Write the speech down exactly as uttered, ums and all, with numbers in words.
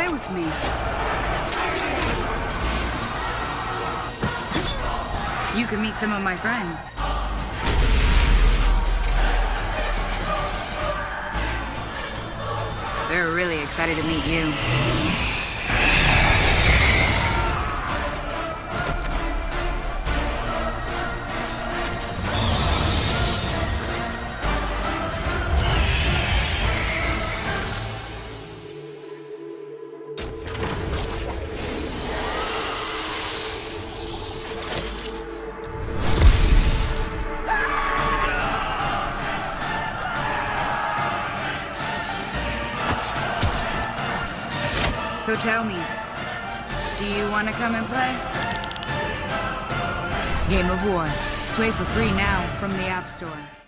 play with me. You can meet some of my friends. They're really excited to meet you. So tell me, do you want to come and play? Game of War. Play for free now from the App Store.